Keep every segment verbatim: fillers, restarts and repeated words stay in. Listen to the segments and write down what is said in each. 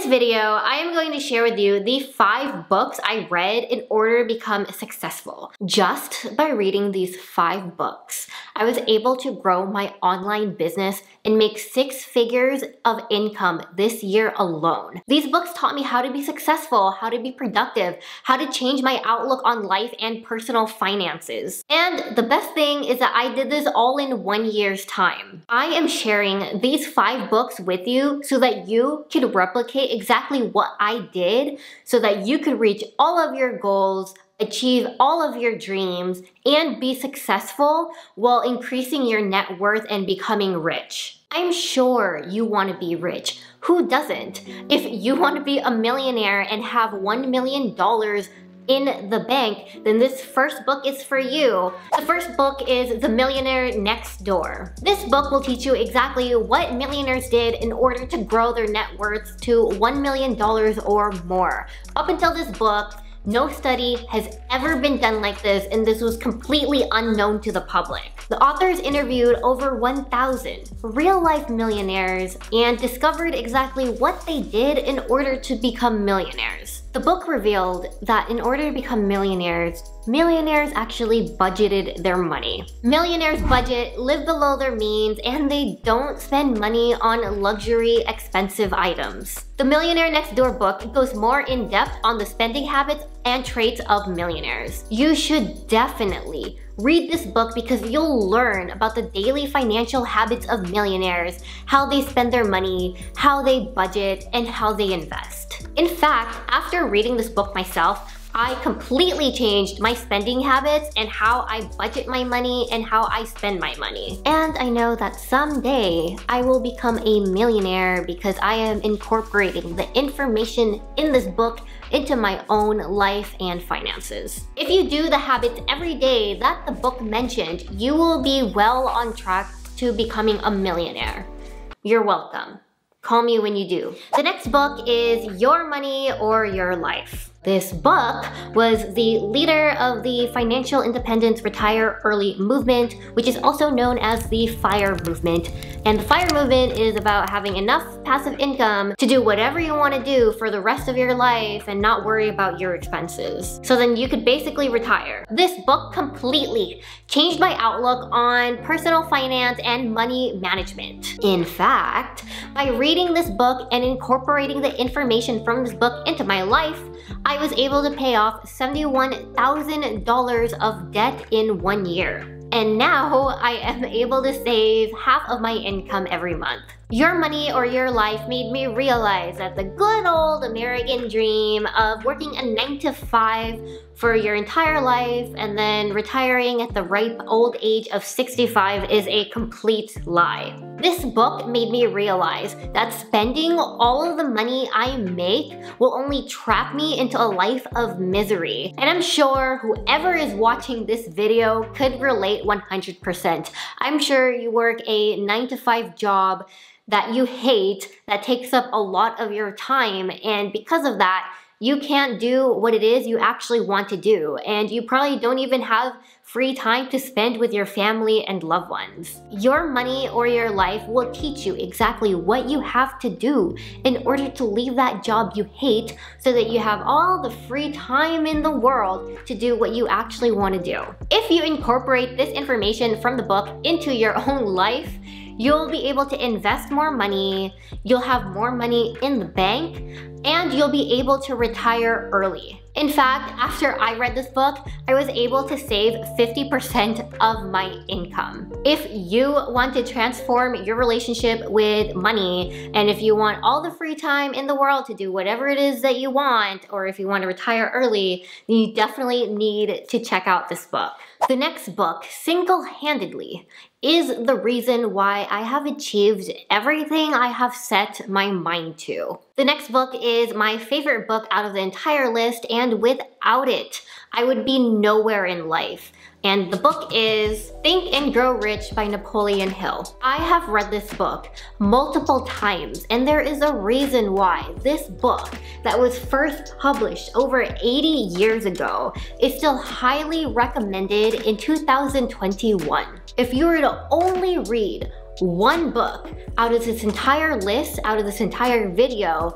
this video, I am going to share with you the five books I read in order to become successful. Just by reading these five books, I was able to grow my online business and make six figures of income this year alone. These books taught me how to be successful, how to be productive, how to change my outlook on life and personal finances. And the best thing is that I did this all in one year's time. I am sharing these five books with you so that you can replicate exactly what I did so that you could reach all of your goals, achieve all of your dreams, and be successful while increasing your net worth and becoming rich. I'm sure you want to be rich. Who doesn't? If you want to be a millionaire and have one million dollars in the bank, then this first book is for you. The first book is The Millionaire Next Door. This book will teach you exactly what millionaires did in order to grow their net worth to one million dollars or more. Up until this book, no study has ever been done like this, and this was completely unknown to the public. The authors interviewed over one thousand real-life millionaires and discovered exactly what they did in order to become millionaires. The book revealed that in order to become millionaires, millionaires actually budgeted their money. Millionaires budget, live below their means, and they don't spend money on luxury, expensive items. The Millionaire Next Door book goes more in depth on the spending habits and traits of millionaires. You should definitely read this book because you'll learn about the daily financial habits of millionaires, how they spend their money, how they budget, and how they invest. In fact, after reading this book myself, I completely changed my spending habits and how I budget my money and how I spend my money. And I know that someday I will become a millionaire because I am incorporating the information in this book into my own life and finances. If you do the habits every day that the book mentioned, you will be well on track to becoming a millionaire. You're welcome. Call me when you do. The next book is Your Money or Your Life. This book was the leader of the Financial Independence Retire Early movement, which is also known as the FIRE movement. And the FIRE movement is about having enough passive income to do whatever you want to do for the rest of your life and not worry about your expenses. So then you could basically retire. This book completely changed my outlook on personal finance and money management. In fact, by reading this book and incorporating the information from this book into my life, I was able to pay off seventy-one thousand dollars of debt in one year. And now I am able to save half of my income every month. Your Money or Your Life made me realize that the good old American dream of working a nine to five for your entire life and then retiring at the ripe old age of sixty-five is a complete lie. This book made me realize that spending all of the money I make will only trap me into a life of misery. And I'm sure whoever is watching this video could relate one hundred percent. I'm sure you work a nine to five job that you hate, that takes up a lot of your time, and because of that, you can't do what it is you actually want to do, and you probably don't even have free time to spend with your family and loved ones. Your Money or Your Life will teach you exactly what you have to do in order to leave that job you hate so that you have all the free time in the world to do what you actually want to do. If you incorporate this information from the book into your own life, you'll be able to invest more money, you'll have more money in the bank, and you'll be able to retire early. In fact, after I read this book, I was able to save fifty percent of my income. If you want to transform your relationship with money, and if you want all the free time in the world to do whatever it is that you want, or if you want to retire early, then you definitely need to check out this book. The next book, single-handedly, is the reason why I have achieved everything I have set my mind to. The next book is my favorite book out of the entire list, and without it, I would be nowhere in life. And the book is Think and Grow Rich by Napoleon Hill. I have read this book multiple times, and there is a reason why this book that was first published over eighty years ago is still highly recommended in two thousand twenty-one. If you were to only read one book out of this entire list, out of this entire video,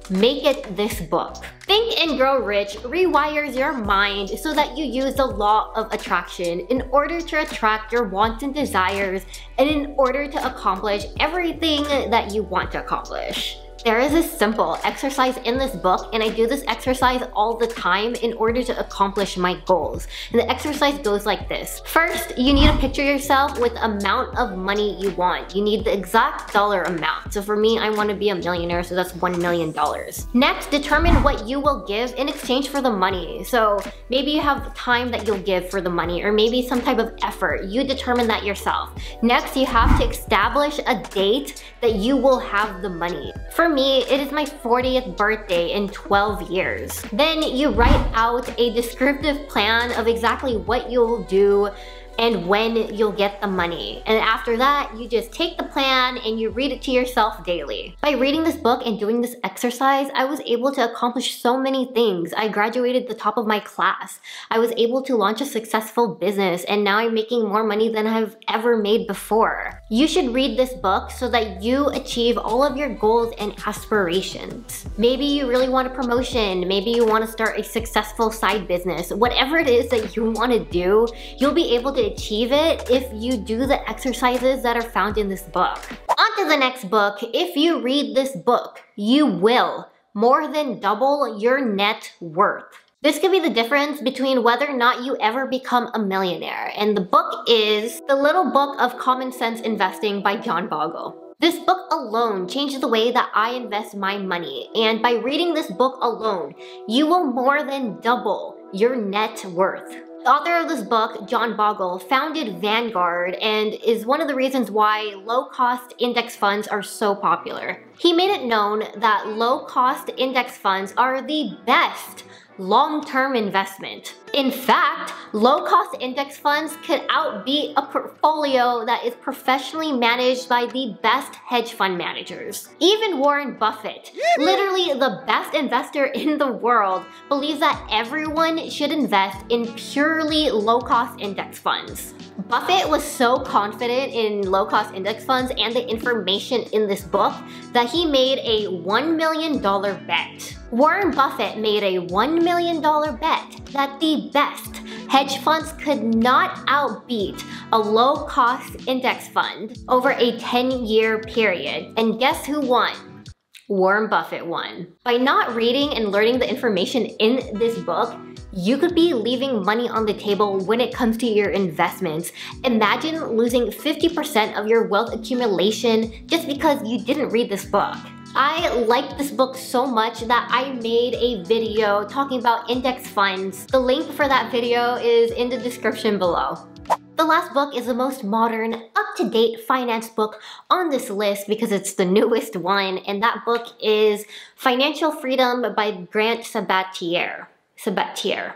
Make it this book. Think and Grow Rich rewires your mind so that you use the law of attraction in order to attract your wants and desires and in order to accomplish everything that you want to accomplish. There is a simple exercise in this book, and I do this exercise all the time in order to accomplish my goals. And the exercise goes like this. First, you need to picture yourself with the amount of money you want. You need the exact dollar amount. So for me, I want to be a millionaire, so that's one million dollars. Next, determine what you will give in exchange for the money. So maybe you have time that you'll give for the money, or maybe some type of effort. You determine that yourself. Next, you have to establish a date that you will have the money. For me, it is my fortieth birthday in twelve years. Then you write out a descriptive plan of exactly what you'll do and when you'll get the money. And after that, you just take the plan and you read it to yourself daily. By reading this book and doing this exercise, I was able to accomplish so many things. I graduated the top of my class. I was able to launch a successful business, and now I'm making more money than I've ever made before. You should read this book so that you achieve all of your goals and aspirations. Maybe you really want a promotion. Maybe you want to start a successful side business. Whatever it is that you want to do, you'll be able to achieve it if you do the exercises that are found in this book. On to the next book. If you read this book, you will more than double your net worth. This could be the difference between whether or not you ever become a millionaire. And the book is The Little Book of Common Sense Investing by John Bogle. This book alone changed the way that I invest my money. And by reading this book alone, you will more than double your net worth. The author of this book, John Bogle, founded Vanguard and is one of the reasons why low-cost index funds are so popular. He made it known that low-cost index funds are the best long-term investment. In fact, low-cost index funds could outbeat a portfolio that is professionally managed by the best hedge fund managers. Even Warren Buffett, literally the best investor in the world, believes that everyone should invest in purely low-cost index funds. Buffett was so confident in low-cost index funds and the information in this book that he made a one million dollar bet. Warren Buffett made a one million dollar bet that the best hedge funds could not outbeat a low-cost index fund over a ten year period. And guess who won? Warren Buffett won. By not reading and learning the information in this book, you could be leaving money on the table when it comes to your investments. Imagine losing fifty percent of your wealth accumulation just because you didn't read this book. I liked this book so much that I made a video talking about index funds. The link for that video is in the description below. The last book is the most modern, up-to-date finance book on this list because it's the newest one, and that book is Financial Freedom by Grant Sabatier. Sabatier.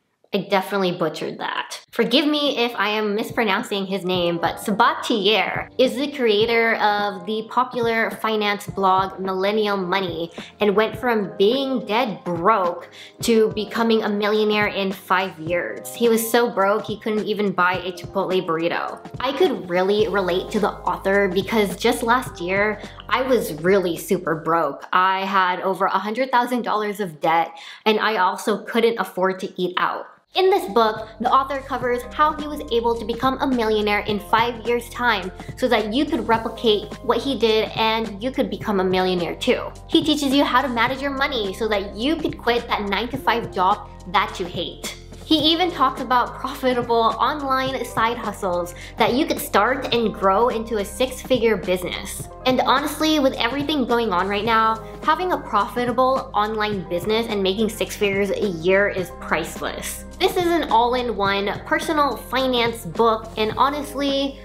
I definitely butchered that. Forgive me if I am mispronouncing his name, but Sabatier is the creator of the popular finance blog Millennial Money and went from being dead broke to becoming a millionaire in five years. He was so broke he couldn't even buy a Chipotle burrito. I could really relate to the author because just last year, I was really super broke. I had over one hundred thousand dollars of debt, and I also couldn't afford to eat out. In this book, the author covers how he was able to become a millionaire in five years' time so that you could replicate what he did and you could become a millionaire too. He teaches you how to manage your money so that you could quit that nine to five job that you hate. He even talks about profitable online side hustles that you could start and grow into a six-figure business. And honestly, with everything going on right now, having a profitable online business and making six figures a year is priceless. This is an all-in-one personal finance book, and honestly,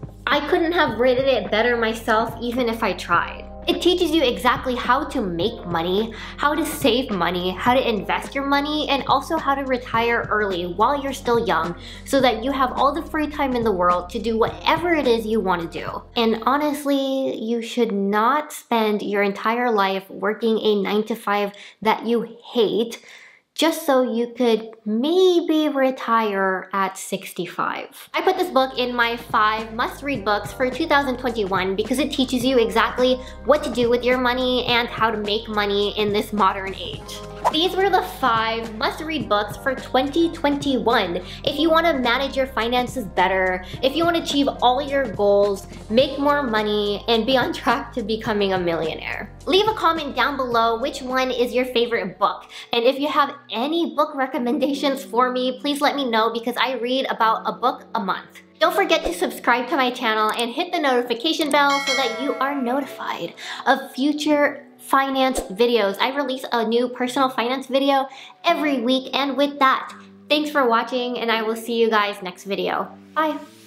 I couldn't have written it better myself even if I tried. It teaches you exactly how to make money, how to save money, how to invest your money, and also how to retire early while you're still young so that you have all the free time in the world to do whatever it is you want to do. And honestly, you should not spend your entire life working a nine to five that you hate just so you could maybe retire at sixty-five. I put this book in my five must-read books for two thousand twenty-one because it teaches you exactly what to do with your money and how to make money in this modern age. These were the five must-read books for twenty twenty-one. If you want to manage your finances better, if you want to achieve all your goals, make more money, and be on track to becoming a millionaire. Leave a comment down below which one is your favorite book. And if you have any book recommendations for me, please let me know because I read about a book a month. Don't forget to subscribe to my channel and hit the notification bell so that you are notified of future finance videos. I release a new personal finance video every week, and with that, thanks for watching and I will see you guys next video. Bye!